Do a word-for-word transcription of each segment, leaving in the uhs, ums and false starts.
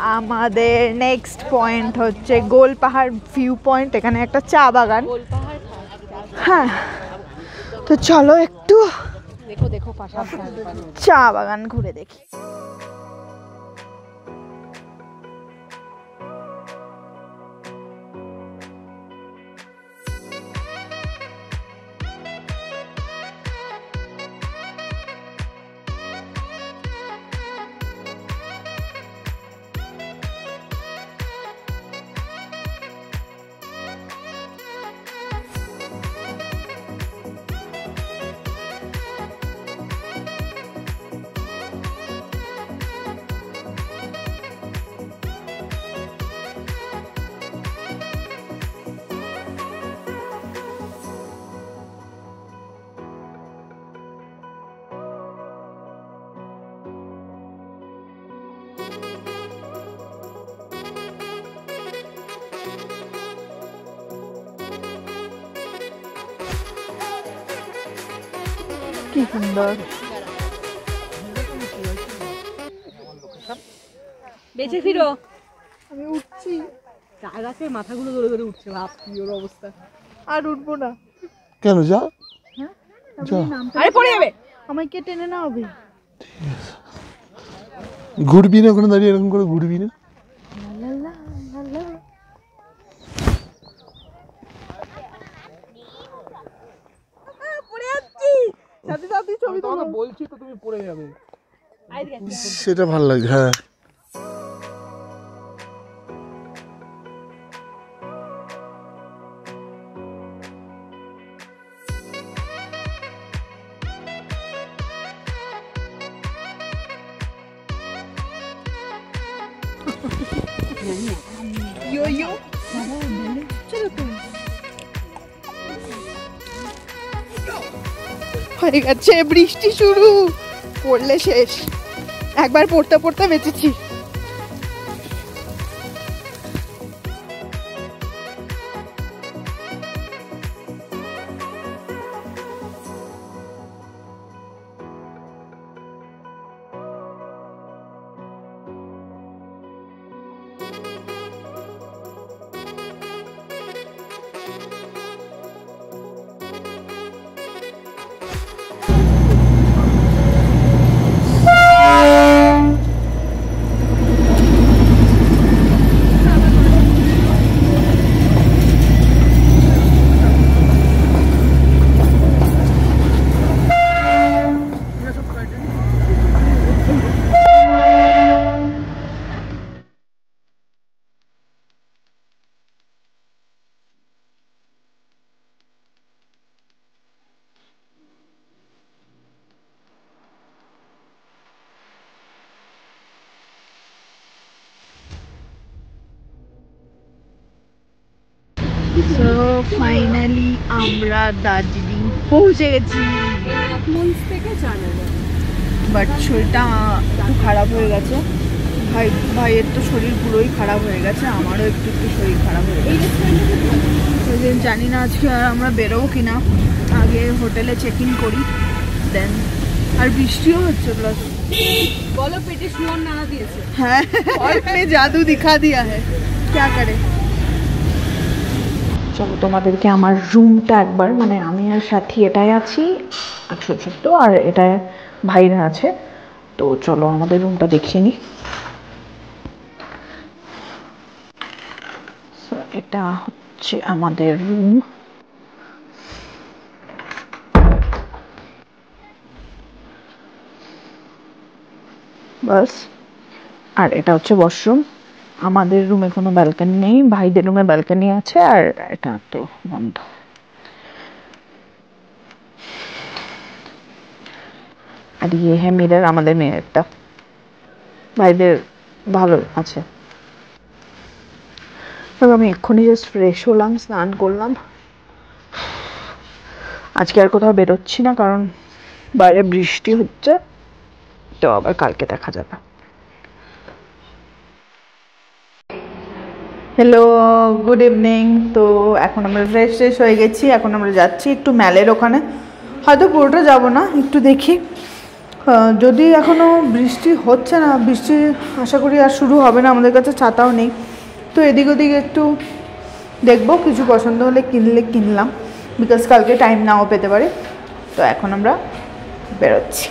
আমাদের next point হচ্ছে Golpahar view point. এখানে একটা চা বাগান। হ্যাঁ, তো চলো একটু দেখো দেখো চা বাগান ঘুরে দেখি। কি সুন্দর। বেঁচে ফিরো। আমি উঠছি, চা গাছের মাথাগুলো ধরে ধরে উঠছে, ভাব কি ওর অবস্থা। আর উঠবো না। কেন? যা, আরে পড়ে যাবে। আমাকে টেনে না হবে। ঘুরবি না ওখানে দাঁড়িয়ে, এরকম করে ঘুরবি না। বলছি তো তুমি পড়ে যাবে। সেটা ভালো লাগে। হ্যাঁ, ইয়ো ইয়ো হয়ে গেছে, বৃষ্টি শুরু। পড়লে শেষ। একবার পড়তে পড়তে বেঁচেছি। সো ফাইনালি আমরা দার্জিলিং পৌঁছে গেছি। বাট শরীরটা একটু খারাপ হয়ে গেছে। ভাই ভাইয়ের তো শরীর পুরোই খারাপ হয়ে গেছে, আমারও একটু একটু শরীর খারাপ হয়ে গেছে। ওই দিন জানি না আজকে আর আমরা বেরোবো কিনা। আগে হোটেলে চেক ইন করি, দেন। আর বৃষ্টিও হচ্ছে প্লাস। বলো পেটে শুয়োর নাড়া দিয়েছে। হ্যাঁ, অল্পে জাদু দিখা দিয়া হ্যায়, ক্যা করে। চলো তোমাদেরকে আমার রুমটা একবার, মানে আমি আর সাথী এটাই আছি একশো চোদ্দো, আর এটায় ভাইরা আছে। তো চলো আমাদের রুমটা দেখিয়ে নিই। এটা হচ্ছে আমাদের রুম। বাস। আর এটা হচ্ছে ওয়াশরুম। আমাদের রুমে কোনো ব্যালকনি নেই, ভাইদের রুমে ব্যালকনি আছে, আর এটা তো বন্ধ। আর ইয়ে হ্যাঁ মিরর, আমাদের মিররটা। ভাইদের ভালো আছে। আমি এক্ষুনি জাস্ট ফ্রেশ হলাম, স্নান করলাম। আজকে আর কোথাও বেরোচ্ছি না, কারণ বাইরে বৃষ্টি হচ্ছে। তো আবার কালকে দেখা যাবে। Hello, good evening. তো এখন আমরা ফ্রেশ ফ্রেশ হয়ে গেছি। এখন আমরা যাচ্ছি একটু ম্যালের ওখানে, হয়তো পুরোটা যাব না, একটু দেখি। যদি এখনও বৃষ্টি হচ্ছে না, বৃষ্টি আশা করি আর শুরু হবে না, আমাদের কাছে ছাতাও নেই, তো এদিক ওদিক একটু দেখবো, কিছু পছন্দ হলে কিনলে কিনলাম, বিকজ কালকে টাইম নাও পেতে পারে। তো এখন আমরা বেরোচ্ছি।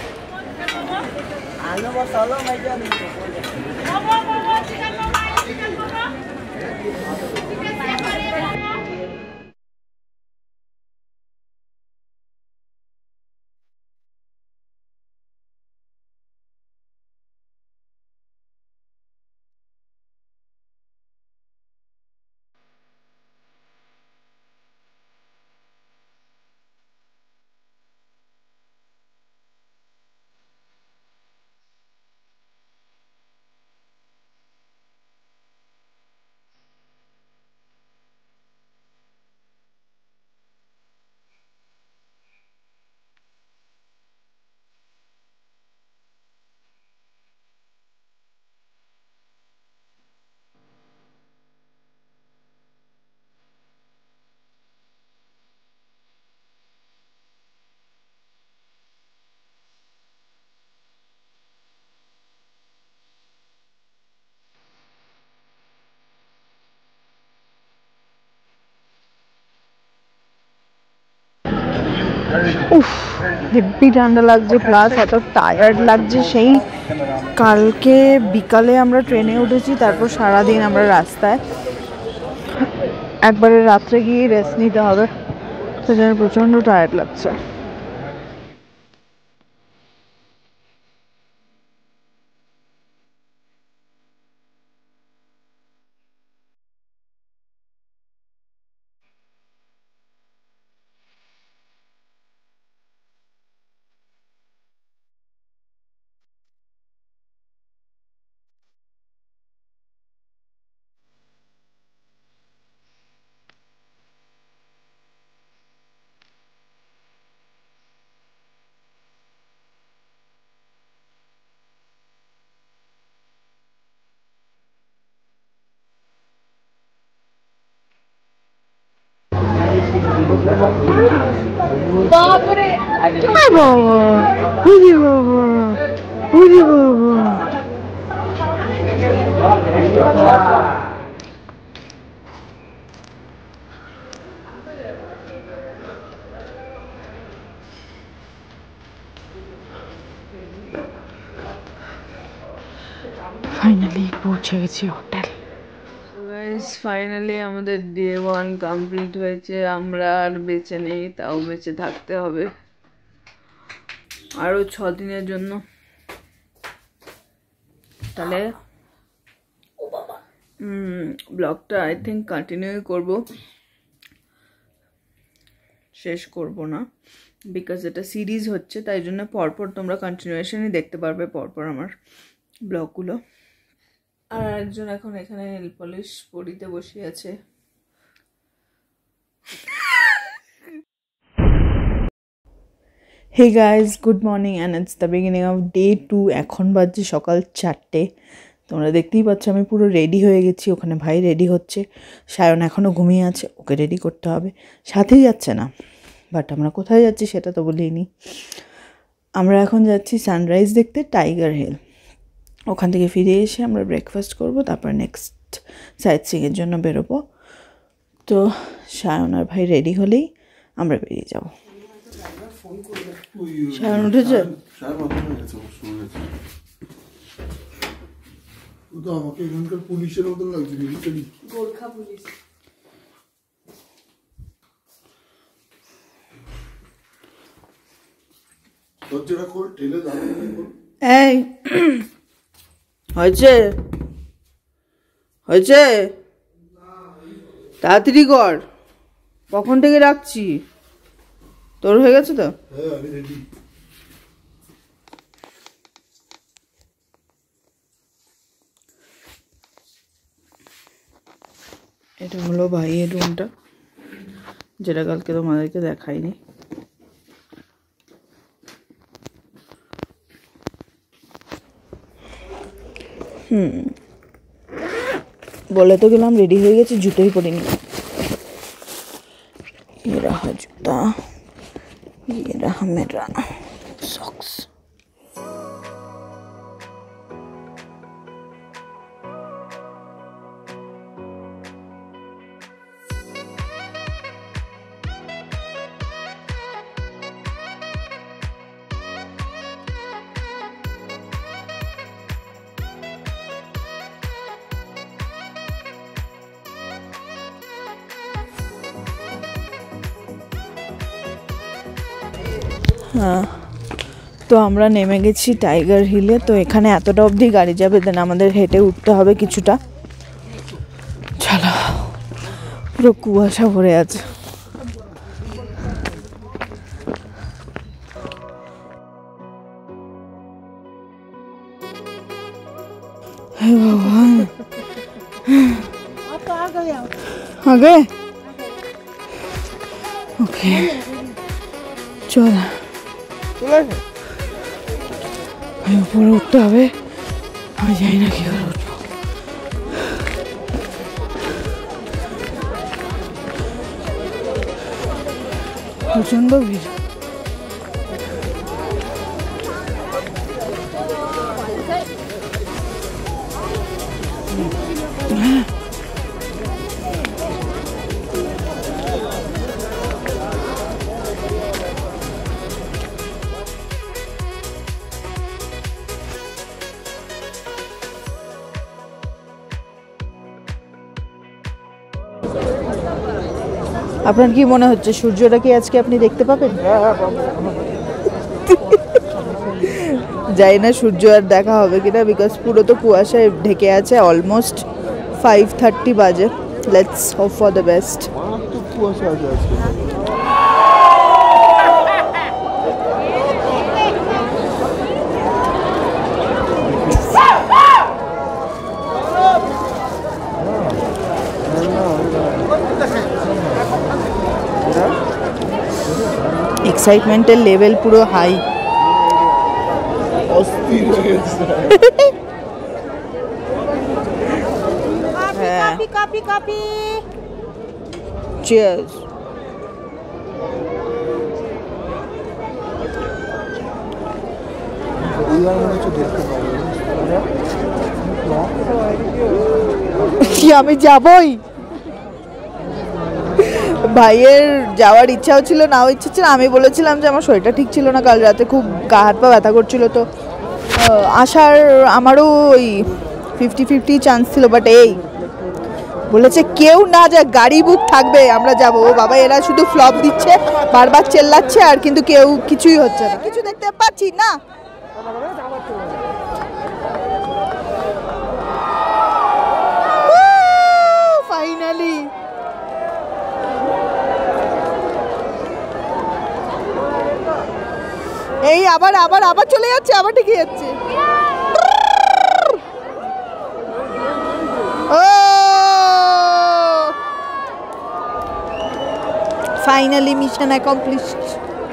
উফ, হেব্বি ঠান্ডা লাগছে, প্লাস এত টায়ার্ড লাগছে। সেই কালকে বিকালে আমরা ট্রেনে উঠেছি, তারপর সারাদিন আমরা রাস্তায়, একবারে রাত্রে গিয়ে রেস্ট নিতে হবে, সেজন্য প্রচণ্ড টায়ার্ড লাগছে। বাবা, উরি বাবা, উরি বাবা। ফাইনালি পৌঁছে গেছি হোটেল। গাইস, ফাইনালি আমাদের ডে ওয়ান কমপ্লিট হয়েছে। আমরা আর বেঁচে নেই, তাও বেঁচে থাকতে হবে আরও ছ দিনের জন্য। তাহলে ব্লগটা আই থিঙ্ক কন্টিনিউ করব, শেষ করব না, বিকজ এটা সিরিজ হচ্ছে, তাই জন্য পরপর তোমরা কন্টিনিউয়েশনই দেখতে পারবে পরপর আমার ব্লগগুলো। আর একজন এখন এখানে নেল পলিশ পরিতে বসে আছে। Hey guys, good morning and it's the beginning of day two. এখন বাজছে সকাল চারটে। তোমরা দেখতেই পাচ্ছ আমি পুরো রেডি হয়ে গেছি। ওখানে ভাই রেডি হচ্ছে, সায়ন এখনও ঘুমিয়ে আছে, ওকে রেডি করতে হবে। সাথেই যাচ্ছে না, বাট আমরা কোথায় যাচ্ছি সেটা তো বলিনি। আমরা এখন যাচ্ছি সানরাইজ দেখতে টাইগার হিল। ওখান থেকে ফিরে এসে আমরা ব্রেকফাস্ট করব, তারপর নেক্সট সাইট সিইংয়ের জন্য বেরোবো। তো সায়ন আর ভাই রেডি হলেই আমরা বেরিয়ে যাব। সায়ন উঠেছে? আমাকে এখানকার পুলিশের মতন লাগছে, গোর্খা পুলিশ। এই হয়েছে হয়েছে তাড়াতাড়ি কর, কখন থেকে রাখছি। তোর হয়ে গেছে তো? হ্যাঁ, আমি রেডি। এটা হলো ভাইয়ের রুমটা, যেটা কালকে তোমাদেরকে দেখাইনি। হুম বলে তো গেলাম রেডি হয়ে গেছি, জুতোই পরিনি। ये रहा जूता, ये रहा मेरा सॉक्स। হ্যাঁ, তো আমরা নেমে গেছি টাইগার হিলে। তো এখানে এতটা অবধি গাড়ি যাবে, দেন আমাদের হেঁটে উঠতে হবে কিছুটা। চলো, পুরো কুয়াশা ভরে আছে। হে ভগবান, আগে ওকে চল, উপরে উঠতে হবে। আমি জানি না কি করে উঠবো। প্রচন্ড ভিড়। আপনার কি মনে হচ্ছে সূর্যটা কি আজকে আপনি দেখতে পাবেন? যাই না সূর্য আর দেখা হবে কিনা, বিকজ পুরো তো কুয়াশায় ঢেকে আছে। অলমোস্ট ফাইভ থার্টি বাজে। Let's hope for the best. কুয়াশা আছে আজকে। এক্সাইটমেন্টের লেভেল পুরো হাই। অস্থির হয়ে গেছে। Copy copy copy cheers. এইবার মনে হচ্ছে দেখতে পাবো। আমি যাবই। ভাইয়ের যাওয়ার ইচ্ছাও ছিল, নাও ইচ্ছা ছিল। আমি বলেছিলাম যে আমার শরীরটা ঠিক ছিল না, কাল রাতে খুব গা হাত পা ব্যথা করছিল, তো আসার আমারও ওই ফিফটি ফিফটি চান্স ছিল। বাট এই বলেছে কেউ না যা, গাড়ি বুক থাকবে, আমরা যাবো। ও বাবা, এরা শুধু ফ্লপ দিচ্ছে, বারবার চেল্লাচ্ছে, আর কিন্তু কেউ কিছুই হচ্ছে না, কিছু দেখতে পাচ্ছি না। ফাইনালি এই আবার আবার আবার চলে যাচ্ছে, আবার ঢেকে যাচ্ছে। ও ফাইনালি মিশন অ্যাকমপ্লিশড।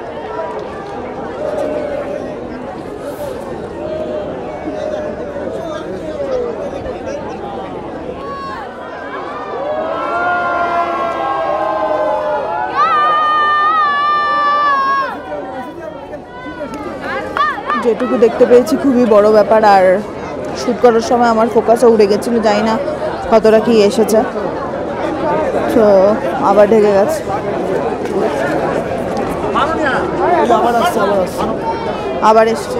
যেটুকু দেখতে পেয়েছি খুবই বড় ব্যাপার। আর শ্যুট করার সময় আমার ফোকাসও উড়ে গেছিল, জানি না কতটা কি এসেছে। তো আবার ঢেকে গেছে, আবার এসছে।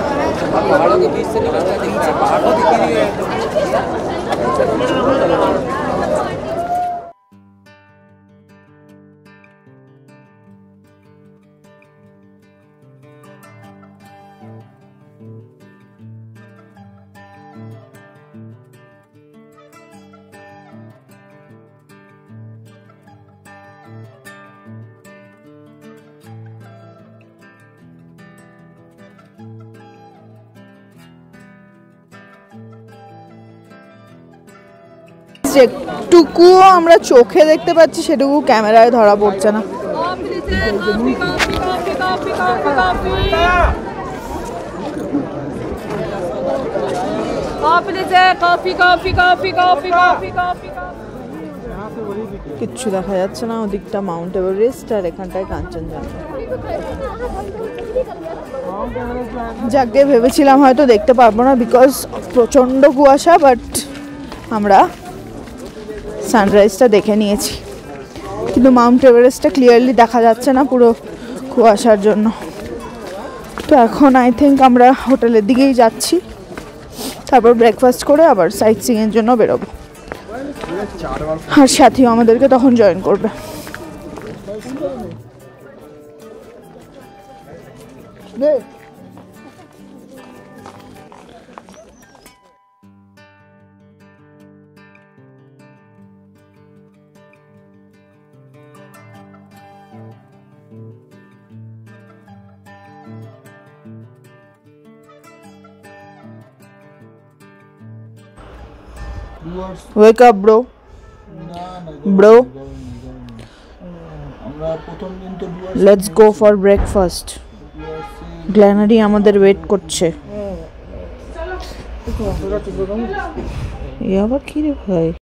যেটুকুও আমরা চোখে দেখতে পাচ্ছি সেটুকু ক্যামেরায় ধরা পড়ছে না। কিচ্ছু দেখা যাচ্ছে না। ওদিকটা মাউন্ট এভারেস্ট আর এখানটায় কাঞ্চনজঙ্ঘা। যাকে ভেবেছিলাম হয়তো দেখতে পারবো না, বিকজ প্রচণ্ড কুয়াশা, বাট আমরা সানরাইজটা দেখে নিয়েছি। কিন্তু মাউন্ট এভারেস্টটা ক্লিয়ারলি দেখা যাচ্ছে না পুরো কুয়াশার জন্য। তো এখন আই থিঙ্ক আমরা হোটেলের দিকেই যাচ্ছি, তারপর ব্রেকফাস্ট করে আবার সাইট সিইংয়ের জন্য বেরোবো। আর সাথীও আমাদেরকে তখন জয়েন করবে। নে ওয়েক আপ ব্রো না না Bro. আমরা প্রথম দিন তো let's go for breakfast Glenary's আমাদের ওয়েট করছে এ আবার কি রে ভাই